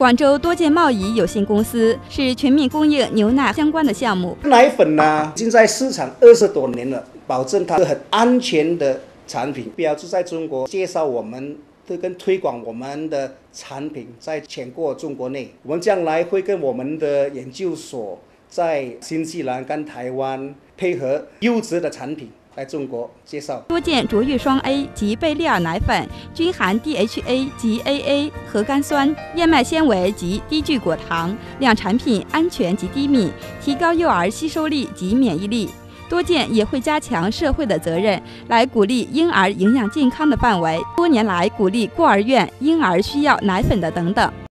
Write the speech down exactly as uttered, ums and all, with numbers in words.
广州多件贸易有限公司是全面供应牛奶相关的项目。 奶粉呢，已经在市场二十多年了，保证它是很安全的产品，标志在中国，介绍我们跟推广我们的产品在全国中国内。我们将来会跟我们的研究所在新西兰跟台湾配合优质的产品来中国介绍。 多件卓越双 A 及贝利尔奶粉均含 D H A 及 A A 核苷酸、燕麦纤维及低聚果糖，两产品安全及低敏，提高幼儿吸收力及免疫力。多件也会加强社会的责任，来鼓励婴儿营养健康的范围。多年来鼓励孤儿院婴儿需要奶粉的等等。